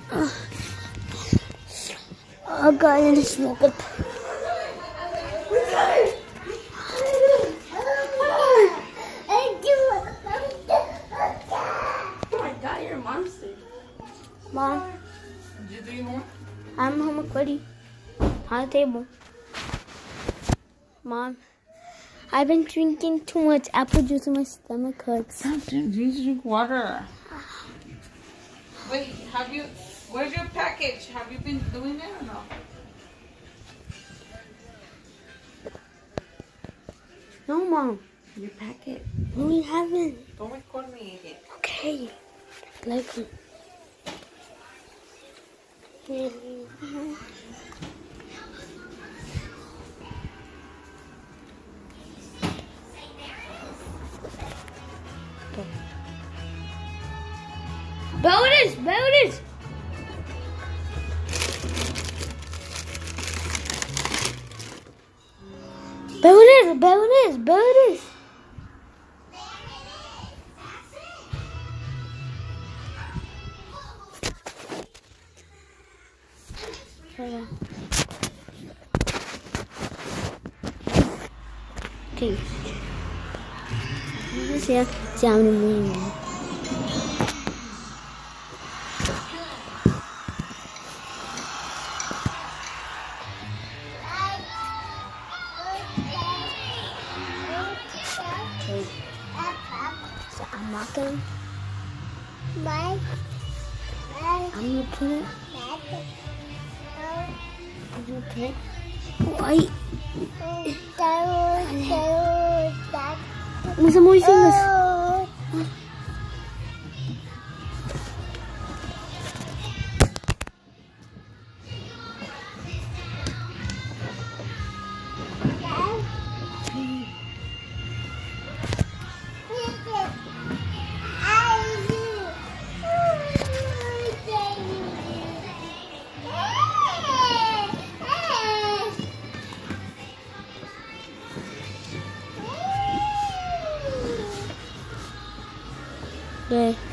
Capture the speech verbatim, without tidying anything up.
Oh God, I just woke up. I got your monster. Mom. Did you do your homework? I'm homework ready. On the table. Mom, I've been drinking too much apple juice and my stomach hurts. Stop drinking juice, drink water. Wait, have you, where's your package? Have you been doing it or no? No, Mom. Your packet. No, we haven't. Don't record me again. Okay. Like it. Bonus! Bonus! Bonus! Bonus! Bonus! Okay. Let's see how many wins. So I'm not gonna. Bye. I'm gonna put it. I'm gonna put it. White. Usa more fingers. Yeah.